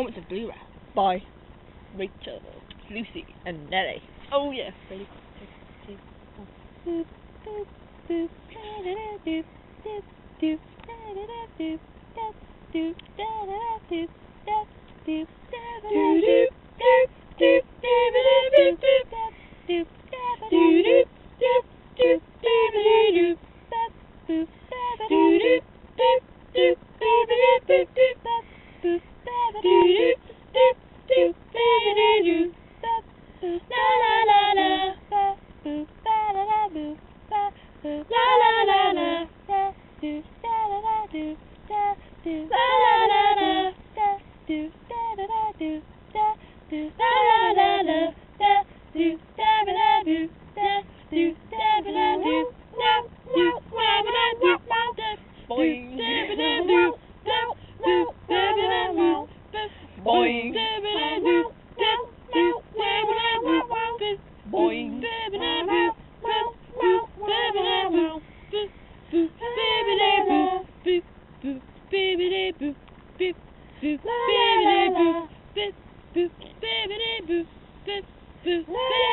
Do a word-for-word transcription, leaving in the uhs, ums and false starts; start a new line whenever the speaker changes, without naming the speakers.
Performance of Blu-ray
by
Rachel,
Lucy and Nelly.
oh yeah. Ready?
Boop, boop, boop, da-da-da-doop, doop, doop, da-da-da-doop, doop, doop, da-da-da-doop, doop, doop, da-da-da-doop, doop, doop, da-da-da-doop, doop, doop, da-da-da-doop, doop, doop, da-da-da-doop, boop, da-da-da-doop, doop, doop, da-da-da-doop, doop, da-da-da-doop, doop, doop, da-da-da-doop, boop, la la la la, boop, da-da-da-doop, boop, la la la la, doop, da-da-da-doop, doop, la la la la, doop, da-da-da-doop, doop, la la la la, doop, da-da-da-doop, doop, da-da-da-doop, wow, wow, wow, wow, wow, doop,
Boing.
da-da-da-doop, doop, doop, da-da-da-doop,
Boing.
da-da-da-doop, doop, doop, da-da-da-doop, doop,
Boing.
da-da-da-doop, wow, wow, da-da-da-doop, boop, boop, da-da-da-doop, boop, boop, da-da-da-doop, boop, boop, da-da-da-doop, boop, boop, da-da-da-doop, boop, boop, da-da-da-doop.